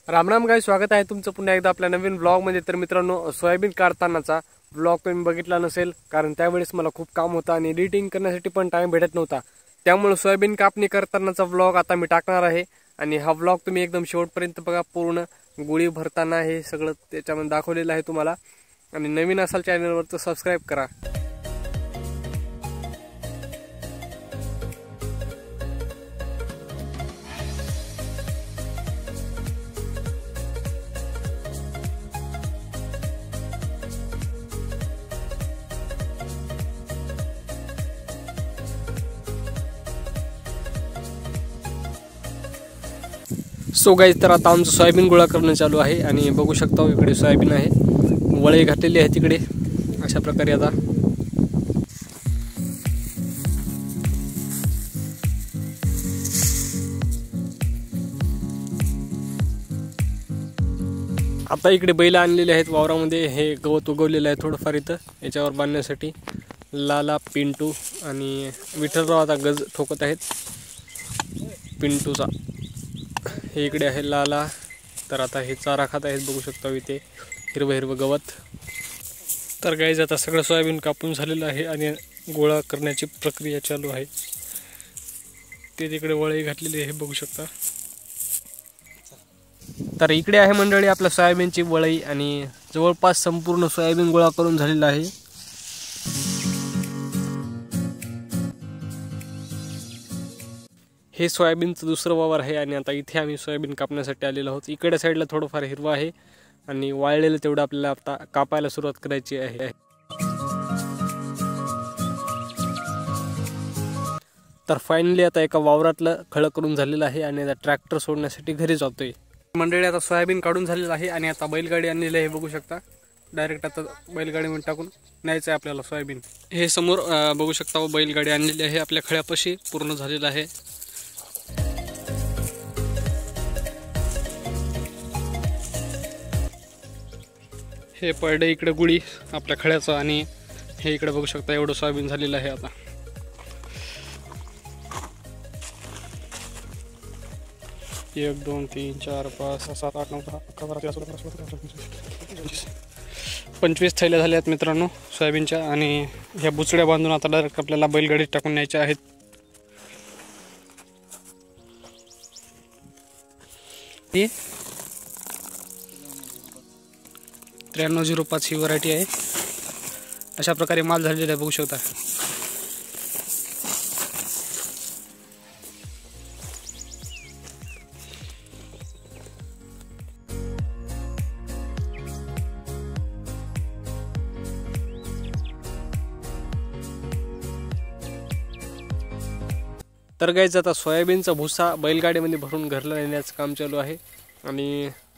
Ram Ram guys, स्वागत आहे तुमचं पुन्हा एकदा आपल्या नवीन व्लॉगमध्ये। तर मित्रांनो, सोयाबीन काढतानाचा व्लॉग तुम्ही बघितला नसेल, कारण त्यावेळेस मला खूप काम होतं आणि एडिटिंग करण्यासाठी पण टाइम भेटत नव्हता। त्यामुळे सोयाबीन कापणी करतानाचा व्लॉग आता मी टाकणार आहे आणि हा व्लॉग तुम्ही एकदम शेवटपर्यंत बघा। पूर्ण गुळी भरताना हे सगळं त्याच्यामध्ये दाखवलेलं आहे तुम्हाला। आणि नवीन असाल चॅनलवर तर सबस्क्राइब करा। सो गाइस, तर आता आमचं सोयाबीन गोळा करणं चालू आहे आणि बघू शकता इकडे सोयाबीन आहे, वळे घातलेली आहे तिकडे। अशा प्रकारे आता इकडे बैल आणलेले आहेत वावरामध्ये। हे गवत उगवलेलं आहे थोडंफार इथं याच्यावर बांधण्यासाठी। लाला, पिंटू आणि विठ्ठलराव आता गज ठोकत आहेत पिंटूचा। हे इकडे आहे लाला, तर आता हे चारा खात आहेत, बघू शकता इथे हिरवं हिरवं गवत। तर गाईज, आता सगळं सोयाबीन कापून झालेलं आहे आणि गोळा करण्याची प्रक्रिया चालू आहे। ते तिकडे वळे घातलेली आहे, बघू शकता। तर इकडे आहे मंडळी आपल्या सोयाबीनची वळई आणि जवळपास संपूर्ण सोयाबीन गोळा करून झालेला आहे। हे सोयाबीनचं दुसरं वावर आहे आणि आता इथे आम्ही सोयाबीन कापण्यासाठी आलेलो आहोत। इकडे साईडला थोडंफार हिरवं आहे आणि वाळलेलं तेवढं आपल्याला आता कापायला सुरुवात करायची आहे। तर फायनली आता एका वावरातलं खळं करून झालेलं आहे आणि आता ट्रॅक्टर सोडण्यासाठी घरी जातोय। मंडळी, आता सोयाबीन काढून झालेलं आहे आणि आता बैलगाडी आणलेली आहे, बघू शकता। डायरेक्ट आता बैलगाडीमध्ये टाकून न्यायचं आहे आपल्याला सोयाबीन। हे समोर बघू शकता बैलगाडी आणलेली आहे आपल्या खळ्यापाशी, पूर्ण झालेलं आहे। हे पडले इकडे गुळी आपल्या खळ्याचं आणि हे इकडे बघू शकता एवढं सोयाबीन झालेलं आहे। आता 1 2 3 4 5 6 7 8 9 10 11 12 13 14 15 25 थैल्या झाल्या आहेत मित्रांनो सोयाबीनच्या। आणि ह्या बुचड्या बांधून आता डायरेक्ट आपल्याला बैलगाडीत टाकून न्यायच्या आहेत। ही 9305 ही व्हरायटी आहे। अशा प्रकारे माल झालेला आहे, बघू शकता। तर गाईज, आता सोयाबीनचा भुसा बैलगाडीमध्ये भरून घरला नेण्याचं काम चालू आहे आणि